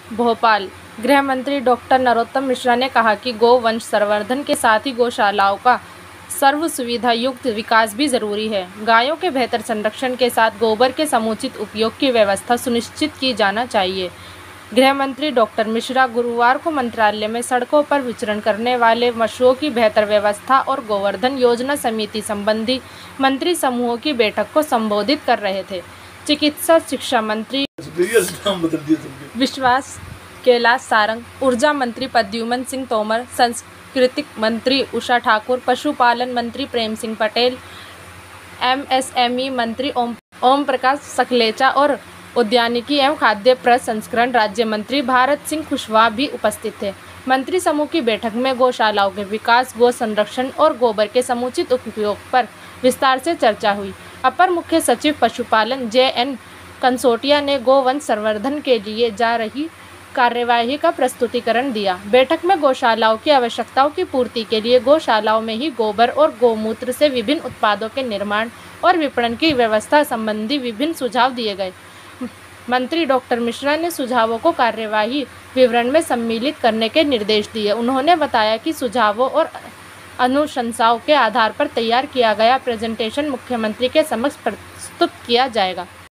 भोपाल। गृह मंत्री डॉक्टर नरोत्तम मिश्रा ने कहा कि गौवंश संवर्धन के साथ ही गौशालाओं का सर्व सुविधा युक्त विकास भी जरूरी है। गायों के बेहतर संरक्षण के साथ गोबर के समुचित उपयोग की व्यवस्था सुनिश्चित की जाना चाहिए। गृह मंत्री डॉक्टर मिश्रा गुरुवार को मंत्रालय में सड़कों पर विचरण करने वाले पशुओं की बेहतर व्यवस्था और गोवर्धन योजना समिति संबंधी मंत्री समूहों की बैठक को संबोधित कर रहे थे। चिकित्सा शिक्षा मंत्री विश्वास कैलाश सारंग, ऊर्जा मंत्री प्रद्युम्न सिंह तोमर, सांस्कृतिक मंत्री उषा ठाकुर, पशुपालन मंत्री प्रेम सिंह पटेल, एमएसएमई मंत्री ओम प्रकाश सखलेचा और उद्यानिकी एवं खाद्य प्रसंस्करण राज्य मंत्री भारत सिंह कुशवाहा भी उपस्थित थे। मंत्री समूह की बैठक में गौशालाओं के विकास, गौ संरक्षण और गोबर के समुचित उपयोग पर विस्तार से चर्चा हुई। अपर मुख्य सचिव पशुपालन JN कंसोटिया ने गौवंश संवर्धन के लिए जा रही कार्यवाही का प्रस्तुतिकरण दिया। बैठक में गौशालाओं की आवश्यकताओं की पूर्ति के लिए गौशालाओं में ही गोबर और गौमूत्र से विभिन्न उत्पादों के निर्माण और विपणन की व्यवस्था संबंधी विभिन्न सुझाव दिए गए। मंत्री डॉक्टर मिश्रा ने सुझावों को कार्यवाही विवरण में सम्मिलित करने के निर्देश दिए। उन्होंने बताया कि सुझावों और अनुशंसाओं के आधार पर तैयार किया गया प्रेजेंटेशन मुख्यमंत्री के समक्ष प्रस्तुत किया जाएगा।